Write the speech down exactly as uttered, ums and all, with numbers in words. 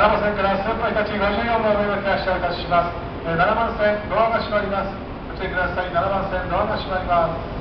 ななばん線からスーパー日立ごじゅうよんばん目を発車いたします。ななばん線ドアが閉まります。ご注意ください。ななばん線ドアが閉まります。